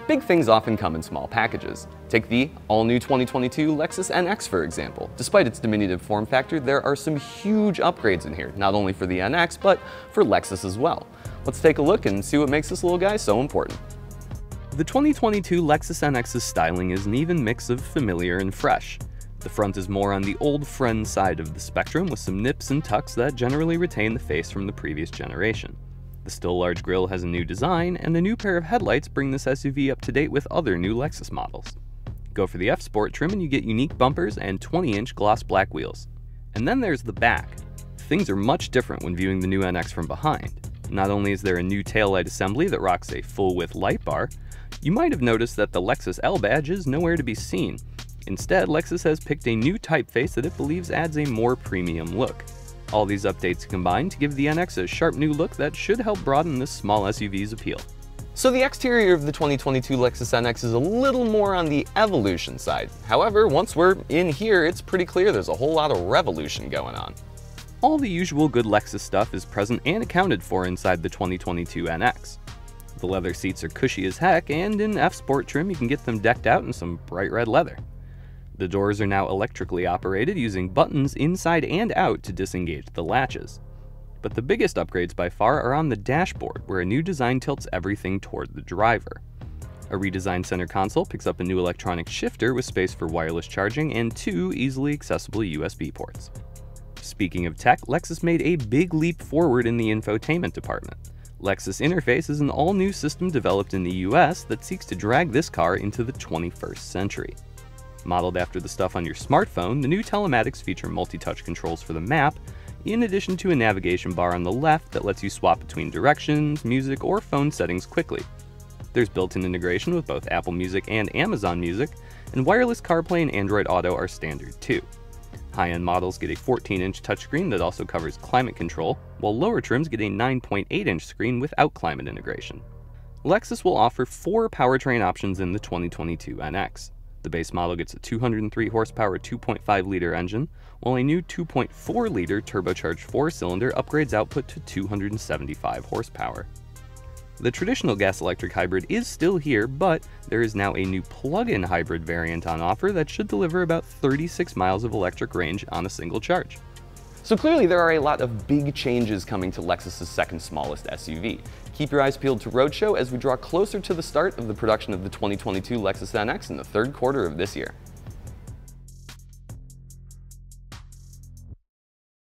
Big things often come in small packages. Take the all-new 2022 Lexus NX for example. Despite its diminutive form factor, there are some huge upgrades in here, not only for the NX, but for Lexus as well. Let's take a look and see what makes this little guy so important. The 2022 Lexus NX's styling is an even mix of familiar and fresh. The front is more on the old friend side of the spectrum, with some nips and tucks that generally retain the face from the previous generation. The still large grille has a new design, and a new pair of headlights bring this SUV up to date with other new Lexus models. Go for the F Sport trim and you get unique bumpers and 20-inch gloss black wheels. And then there's the back. Things are much different when viewing the new NX from behind. Not only is there a new taillight assembly that rocks a full-width light bar, you might have noticed that the Lexus L badge is nowhere to be seen. Instead, Lexus has picked a new typeface that it believes adds a more premium look. All these updates combine to give the NX a sharp new look that should help broaden this small SUV's appeal. So the exterior of the 2022 Lexus NX is a little more on the evolution side. However, once we're in here, it's pretty clear there's a whole lot of revolution going on. All the usual good Lexus stuff is present and accounted for inside the 2022 NX. The leather seats are cushy as heck, and in F Sport trim you can get them decked out in some bright red leather. The doors are now electrically operated using buttons inside and out to disengage the latches. But the biggest upgrades by far are on the dashboard, where a new design tilts everything toward the driver. A redesigned center console picks up a new electronic shifter with space for wireless charging and 2 easily accessible USB ports. Speaking of tech, Lexus made a big leap forward in the infotainment department. Lexus Interface is an all-new system developed in the US that seeks to drag this car into the 21st century. Modeled after the stuff on your smartphone, the new telematics feature multi-touch controls for the map, in addition to a navigation bar on the left that lets you swap between directions, music, or phone settings quickly. There's built-in integration with both Apple Music and Amazon Music, and wireless CarPlay and Android Auto are standard too. High-end models get a 14-inch touchscreen that also covers climate control, while lower trims get a 9.8-inch screen without climate integration. Lexus will offer 4 powertrain options in the 2022 NX. The base model gets a 203 horsepower 2.5-liter engine, while a new 2.4-liter turbocharged 4-cylinder upgrades output to 275 horsepower. The traditional gas-electric hybrid is still here, but there is now a new plug-in hybrid variant on offer that should deliver about 36 miles of electric range on a single charge. So clearly there are a lot of big changes coming to Lexus's second smallest SUV. Keep your eyes peeled to Roadshow as we draw closer to the start of the production of the 2022 Lexus NX in the third quarter of this year.